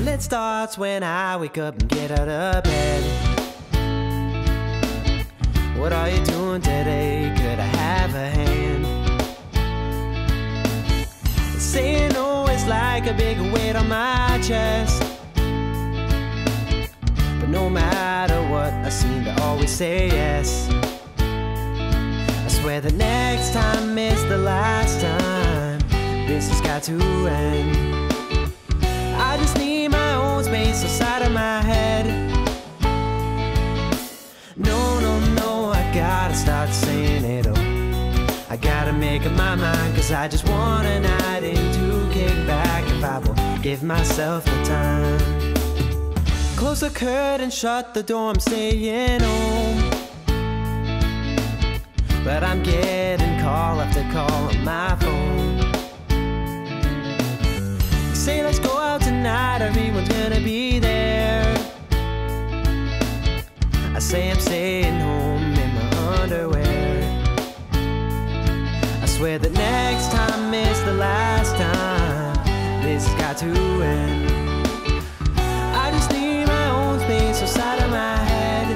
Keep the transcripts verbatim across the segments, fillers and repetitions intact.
It starts when I wake up and get out of bed. What are you doing today? Could I have a hand? Saying no is like a big weight on my chest. But no matter what, I seem to always say yes. I swear the next time is the last time. This has got to end. I just need my own space inside of my head. No, no, no, I gotta start saying it. Oh, I gotta make up my mind, cause I just want a night in to kick back. If I will give myself the time. Close the curtain, shut the door, I'm staying home. But I'm getting call after call on my phone. Say let's go out tonight, everyone's gonna be there. I say I'm staying home in my underwear. I swear that next time is the last time. This has got to end. I just need my own space outside of my head.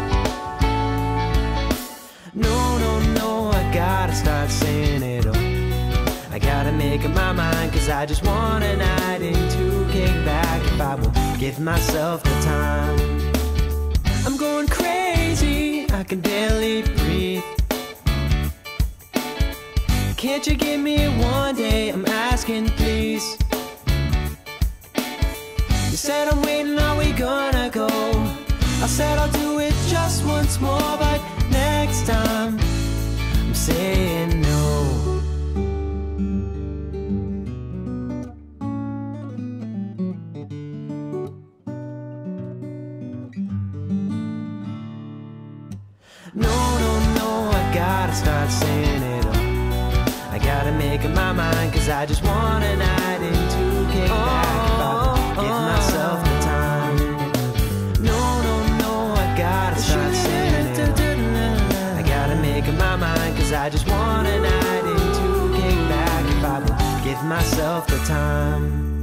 No, no, no, I gotta start saying it. Oh, I gotta make up my mind, cause I just want a night in to kick back. If I will give myself the time. I'm going crazy, I can barely breathe. Can't you give me one day, I'm asking please. You said I'm waiting, are we gonna go? I said I'll do it just once more, but next time I'm saying no. No, no, no, I gotta start saying it. Oh, I gotta make up my mind, cause I just want a night in to kick back. If I will give myself the time. No, no, no, I gotta start saying it. Oh, I gotta make up my mind, cause I just want a night in to kick back. If I will give myself the time.